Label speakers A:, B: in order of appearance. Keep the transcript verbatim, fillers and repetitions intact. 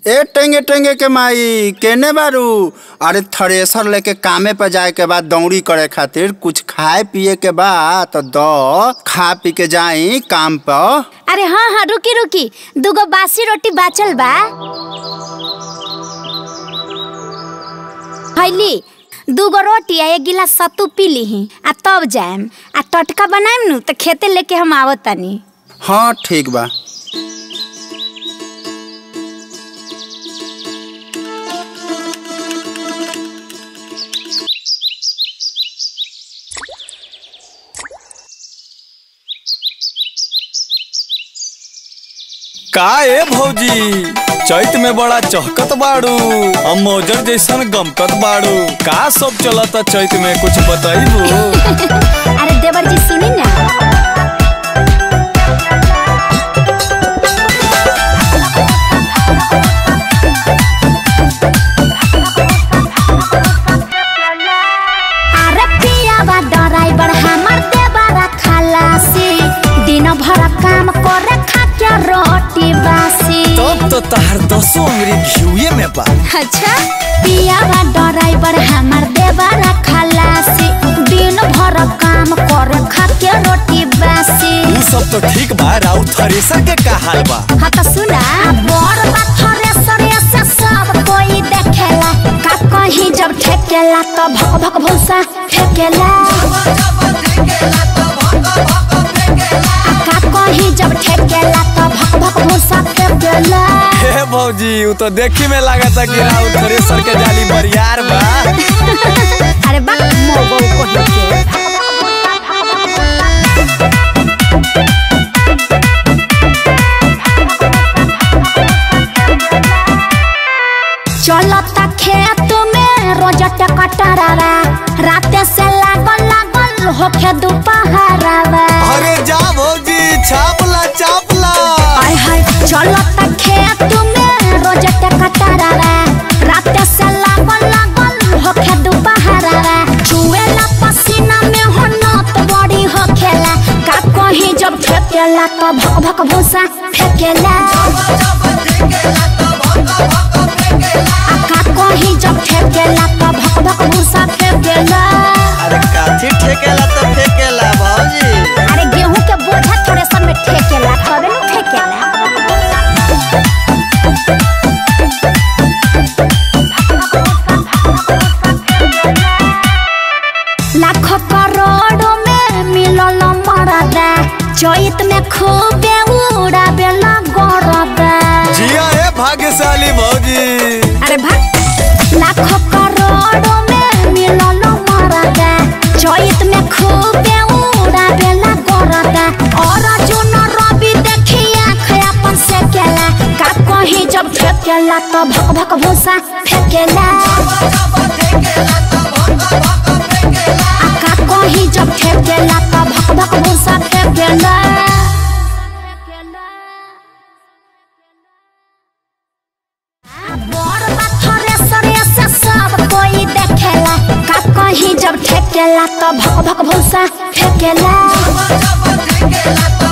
A: ए टेंगे टेंगे के माई केने बारू? अरे थ्रेसर लेके कामे पे जाए के बाद दौड़ी करे खातिर कुछ खाए पिए के बाद तो दो खा पी के जाई काम पे।
B: अरे हाँ हाँ रुकी रुकी, दुगो बासी रोटी बाचल बा। हईली दूगो रोटी आ एक गिलास सत्तू पी ली आ तब जाएम आ टटका बनाएम नु तो खेते लेके हम आवत तानी।
A: हाँ ठीक बा।
C: का ए भौजी चैत में बड़ा चहकत बाड़ू, हम मौजर जैसन गमकत बाड़ू। का सब चलता चैत में कुछ बताइबू?
B: अरे देवर जी सुनी ना। अरे पिया बा ड्राइवर हमर देवरा खलासी, दिन भर काम करे खाके रोटी बासी।
C: तब तो तार दसो अंगरी घिउए में बा।
B: अच्छा पिया बा ड्राइवर हमर देवरा खलासी, दिन भर काम करे खाके रोटी बासी।
C: उ सब तो ठीक बा, राउ थ्रेसर के का हाल बा?
B: हाँ तो सुना, बड़ बा थ्रेसर से सब कोई देखेला, का कहीं जब ठेकेला तो भक भक भूसा फेंकेला। का कहीं जब ठेकेला तो भक भक भूसा फेंकेला।
C: हे भौजी उ तो देखी में लागता कि राउ थ्रेसर के जाली बरियार बा।
B: अरे बा मोगो को के चलता खेत में रोज टकटरावा, राते से लागल लागल होके दोपहरावा।
C: अरे जा भौजी छापला छापला।
B: हाय हाय चलता खेत में रोज टकटरावा, राते से लागल लागल होके दोपहरावा। चुएला पसीना में होनत बड़ी होखेला, का कहीं जब फेंकेला तो भक भक भूसा फेंकेला। कहीं जब ठेकेला तो भक भक भूसा फेंकेला।
C: अरे काठी ठेकेला तो फेंकेला भौजी?
B: अरे गेहूं के बोझा थ्रेसर में ठेकेला तबे न फेंकेला। लाखों करोड़ों में मिलल मरदा, चैत में खूबे उड़ावेला गरदा।
C: जिया ए भाग्यशाली भौजी।
B: अरे भाग लाखों करोड़ों में मिलल मरदा, चैत में खूबे उड़ावेला गरदा। और जुन रवि देखी आँख अपन से केला, का कहीं जब फेंकेला तो भक भक भूसा फेंकेला। का कहीं जब फेंकेला तो भक भक भूसा फेंकेला। कहीं जब ठेकेला तो भक भक भूसा फेंकेला।